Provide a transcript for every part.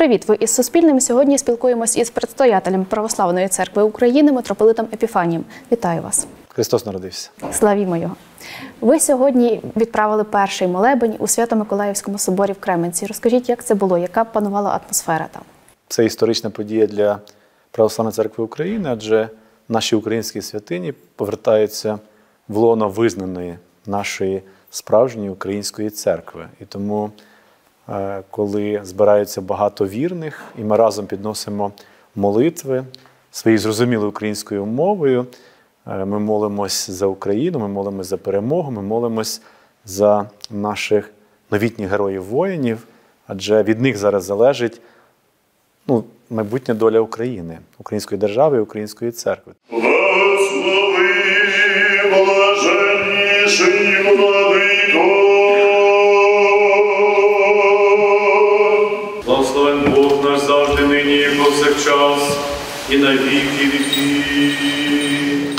Привіт! Ви із Суспільним. Сьогодні спілкуємось із предстоятелем Православної церкви України митрополитом Епіфанієм. Вітаю вас! Христос народився. Славімо Його! Ви сьогодні відправили перший молебень у Свято-Миколаївському соборі в Кременці. Розкажіть, як це було, яка панувала атмосфера там? Це історична подія для Православної церкви України, адже наші українські святині повертаються в лоно визнаної нашої справжньої української церкви. І тому, коли збираються багато вірних, і ми разом підносимо молитви своєю зрозумілою українською мовою, ми молимось за Україну, ми молимось за перемогу, ми молимось за наших новітніх героїв-воїнів, адже від них зараз залежить майбутня доля України, української держави і української церкви. Благослови, блаженніший владико! Благословен Бог наш завжди, нині і повсякчас, і на віки віків.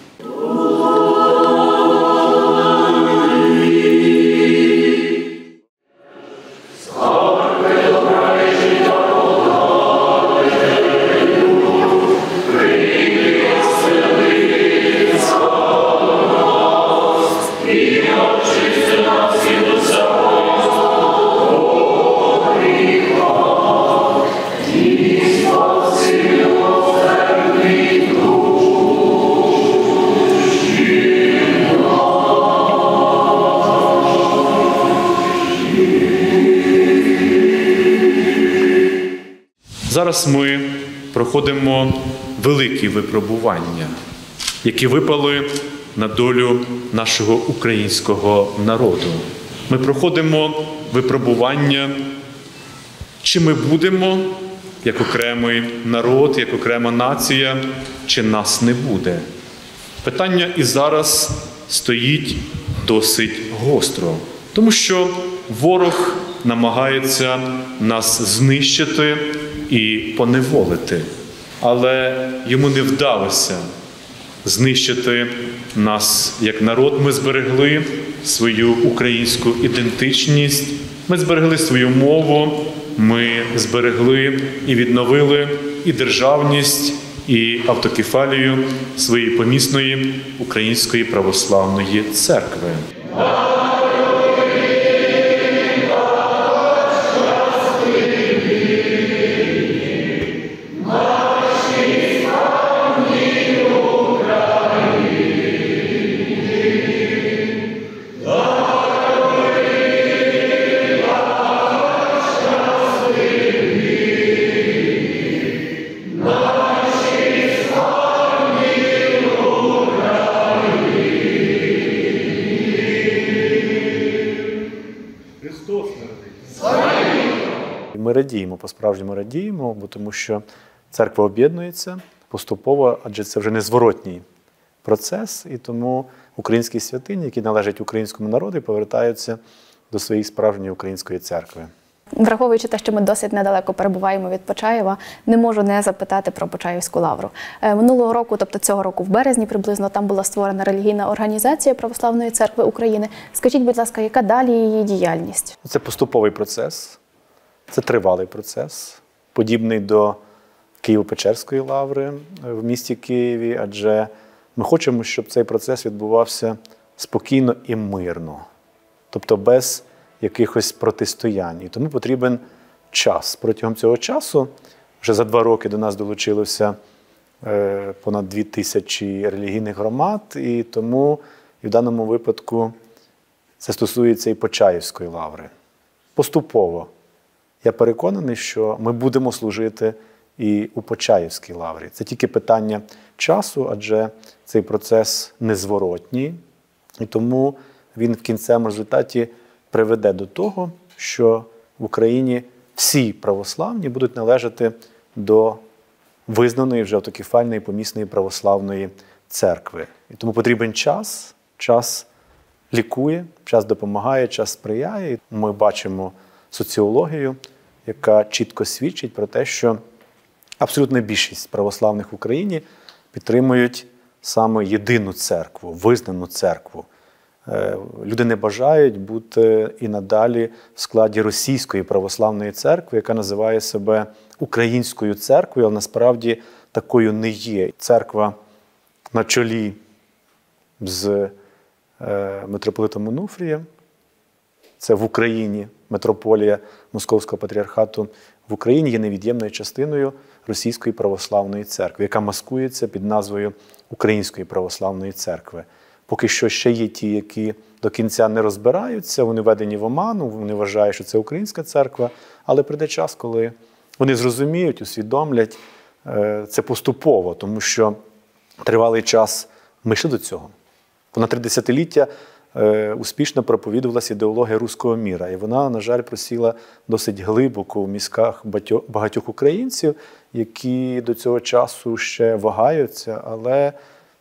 Зараз ми проходимо великі випробування, які випали на долю нашого українського народу. Ми проходимо випробування, чи ми будемо, як окремий народ, як окрема нація, чи нас не буде. Питання і зараз стоїть досить гостро, тому що ворог намагається нас знищити і поневолити. Але йому не вдалося знищити нас як народ. Ми зберегли свою українську ідентичність, ми зберегли свою мову, ми зберегли і відновили і державність, і автокефалію своєї помісної Української православної церкви. Ми радіємо, по-справжньому радіємо, тому що церква об'єднується поступово, адже це вже незворотній процес, і тому українські святині, які належать українському народу, повертаються до своєї справжньої української церкви. Враховуючи те, що ми досить недалеко перебуваємо від Почаєва, не можу не запитати про Почаївську лавру. Минулого року, тобто цього року в березні приблизно, там була створена релігійна організація Православної церкви України. Скажіть, будь ласка, яка далі її діяльність? Це поступовий процес, це тривалий процес, подібний до Києво-Печерської лаври в місті Києві, адже ми хочемо, щоб цей процес відбувався спокійно і мирно, тобто без якихось протистоянь. І тому потрібен час. Протягом цього часу, вже за 2 роки до нас долучилося понад 2000 релігійних громад, і тому і в даному випадку це стосується і Почаївської лаври. Поступово. Я переконаний, що ми будемо служити і у Почаївській лаврі. Це тільки питання часу, адже цей процес незворотній, і тому він в кінцевому результаті приведе до того, що в Україні всі православні будуть належати до визнаної вже автокефальної помісної православної церкви. І тому потрібен час, час лікує, час допомагає, час сприяє. Ми бачимо соціологію, яка чітко свідчить про те, що абсолютна більшість православних в Україні підтримують саме єдину церкву, визнану церкву. люди не бажають бути і надалі в складі Російської православної церкви, яка називає себе Українською церквою, але насправді такою не є. Церква на чолі з митрополитом Онуфрієм, це в Україні митрополія Московського патріархату, в Україні є невід'ємною частиною Російської православної церкви, яка маскується під назвою Української православної церкви. Поки що ще є ті, які до кінця не розбираються, вони введені в оману, вони вважають, що це Українська церква, але прийде час, коли вони зрозуміють, усвідомлять це поступово, тому що тривалий час ми йшли до цього. Понад 3 десятиліття успішно проповідувалася ідеологія руського міра, і вона, на жаль, просіла досить глибоко в мізках багатьох українців, які до цього часу ще вагаються, але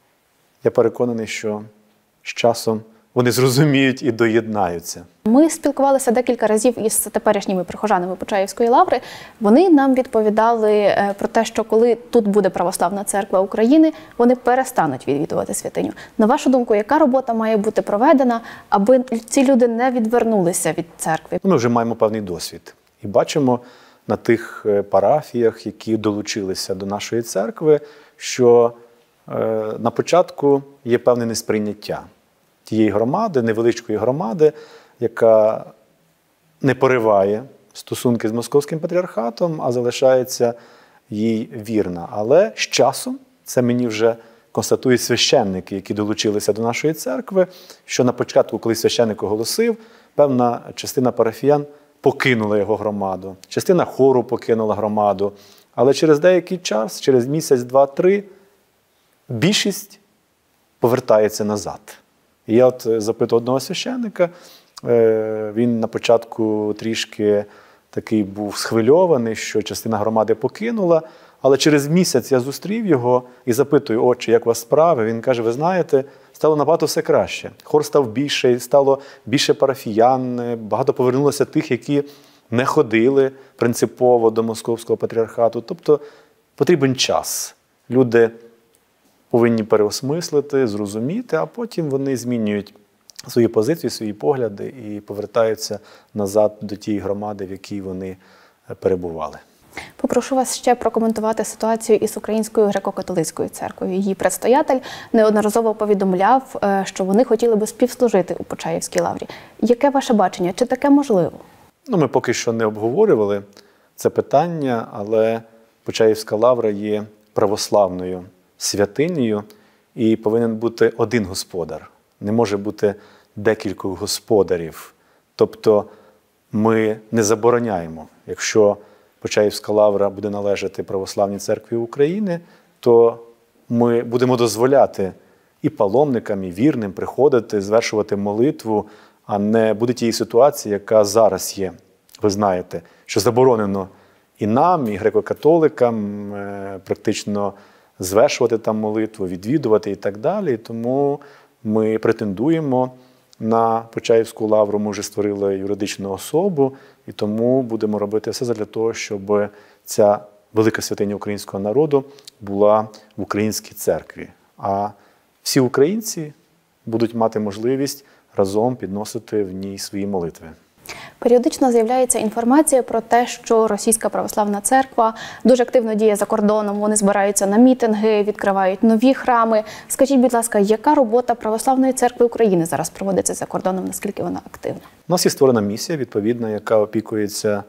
я переконаний, що з часом вони зрозуміють і доєднаються. Ми спілкувалися декілька разів із теперішніми прихожанами Почаївської лаври. Вони нам відповідали про те, що коли тут буде Православна церква України, вони перестануть відвідувати святиню. На вашу думку, яка робота має бути проведена, аби ці люди не відвернулися від церкви? Ми вже маємо певний досвід. І бачимо на тих парафіях, які долучилися до нашої церкви, що на початку є певне несприйняття тієї громади, невеличкої громади, яка не пориває стосунки з Московським патріархатом, а залишається їй вірна. Але з часом, це мені вже констатують священники, які долучилися до нашої церкви, що на початку, коли священник оголосив, певна частина парафіян покинула його громаду, частина хору покинула громаду, але через деякий час, через місяць, 2-3, більшість повертається назад. І я запитав одного священника, він на початку трішки такий був схвильований, що частина громади покинула, але через місяць я зустрів його і запитую: отче, як у вас справи? Він каже: ви знаєте, стало набагато все краще. Хор став більший, стало більше парафіян, багато повернулося тих, які не ходили принципово до Московського патріархату. Тобто потрібен час. Люди повинні переосмислити, зрозуміти, а потім вони змінюють свої позиції, свої погляди і повертаються назад до тієї громади, в якій вони перебували. Попрошу вас ще прокоментувати ситуацію із Українською греко-католицькою церквою. Її предстоятель неодноразово повідомляв, що вони хотіли би співслужити у Почаївській лаврі. Яке ваше бачення? Чи таке можливо? Ми поки що не обговорювали це питання, але Почаївська лавра є православною святинею і повинен бути один господар. Не може бути декількох господарів. Тобто ми не забороняємо, якщо Почаївська лавра буде належати Православній церкві України, то ми будемо дозволяти і паломникам, і вірним приходити, звершувати молитву, а не буде тієї ситуації, яка зараз є. Ви знаєте, що заборонено і нам, і греко-католикам практично звершувати там молитву, відвідувати і так далі. Тому ми претендуємо на Почаївську лавру, ми вже створили юридичну особу, і тому будемо робити все для того, щоб ця велика святиня українського народу була в українській церкві. А всі українці будуть мати можливість разом підносити в ній свої молитви. Періодично з'являється інформація про те, що Російська православна церква дуже активно діє за кордоном, вони збираються на мітинги, відкривають нові храми. Скажіть, будь ласка, яка робота Православної церкви України зараз проводиться за кордоном, наскільки вона активна? У нас є створена місія, відповідна, яка опікується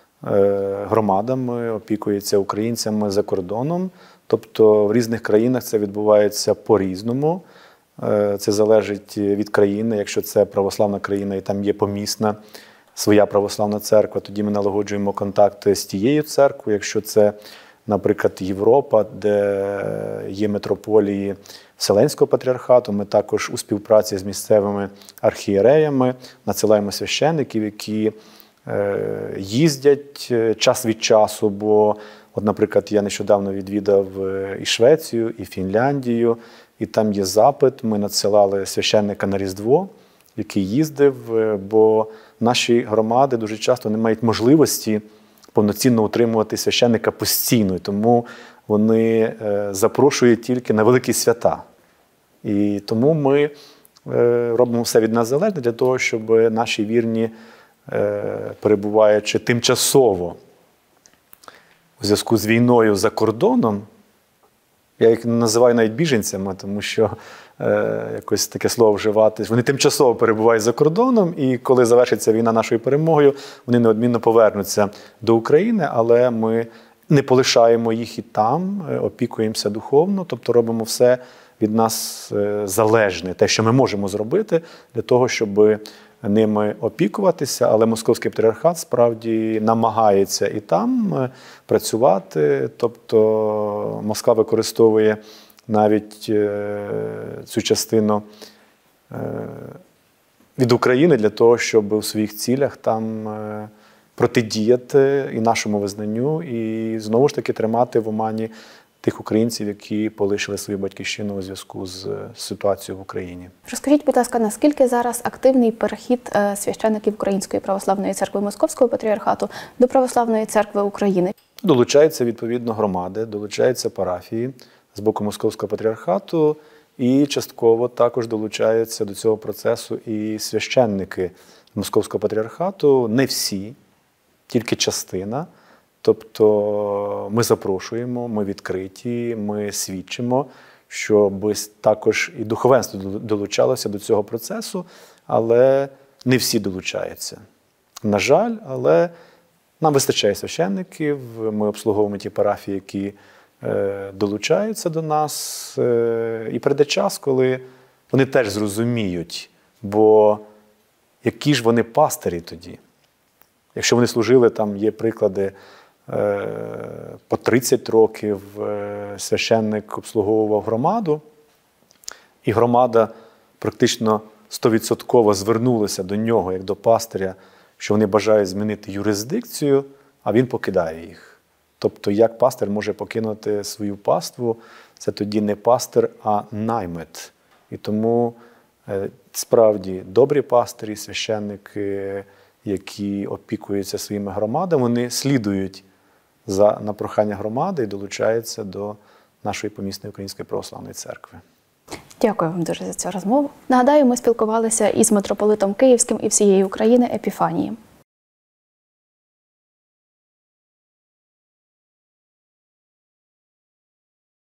громадами, опікується українцями за кордоном. Тобто в різних країнах це відбувається по-різному. Це залежить від країни. Якщо це православна країна і там є помісна своя православна церква, тоді ми налагоджуємо контакти з тією церквою. Якщо це, наприклад, Європа, де є митрополії Вселенського патріархату, ми також у співпраці з місцевими архієреями надсилаємо священників, які їздять час від часу, бо, наприклад, я нещодавно відвідав і Швецію, і Фінляндію, і там є запит, ми надсилали священника на Різдво, який їздив, бо наші громади дуже часто не мають можливості повноцінно утримувати священника постійно, тому вони запрошують тільки на великі свята. І тому ми робимо все від нас залежне для того, щоб наші вірні, перебуваючи тимчасово у зв'язку з війною за кордоном, я їх називаю навіть біженцями, тому що якось таке слово вживати. Вони тимчасово перебувають за кордоном, і коли завершиться війна нашою перемогою, вони неодмінно повернуться до України, але ми не полишаємо їх і там, опікуємося духовно, тобто робимо все від нас залежне, те, що ми можемо зробити для того, щоб ними опікуватися, але Московський патріархат справді намагається і там працювати, тобто Москва використовує навіть цю частину від України для того, щоб у своїх цілях там протидіяти і нашому визнанню, і знову ж таки тримати в омані тих українців, які полишили свою батьківщину у зв'язку з ситуацією в Україні. Розкажіть, будь ласка, наскільки зараз активний перехід священиків Української православної церкви Московського патріархату до Православної церкви України? Долучаються, відповідно, громади, долучаються парафії з боку Московського патріархату, і частково також долучаються до цього процесу і священники Московського патріархату. Не всі, тільки частина. Тобто ми запрошуємо, ми відкриті, ми свідчимо, щоб також і духовенство долучалося до цього процесу, але не всі долучаються. На жаль, але нам вистачає священників, ми обслуговуємо ті парафії, які долучаються до нас. І прийде час, коли вони теж зрозуміють, бо які ж вони пастирі тоді? Якщо вони служили, там є приклади, по 30 років священник обслуговував громаду, і громада практично 100% звернулася до нього, як до пастиря, що вони бажають змінити юрисдикцію, а він покидає їх. Тобто, як пастир може покинути свою паству, це тоді не пастир, а наймит. І тому справді добрі пастирі, священники, які опікуються своїми громадами, вони слідують на прохання громади і долучаються до нашої помісної Української православної церкви. Дякую вам дуже за цю розмову. Нагадаю, ми спілкувалися із митрополитом Київським і всієї України Епіфанієм.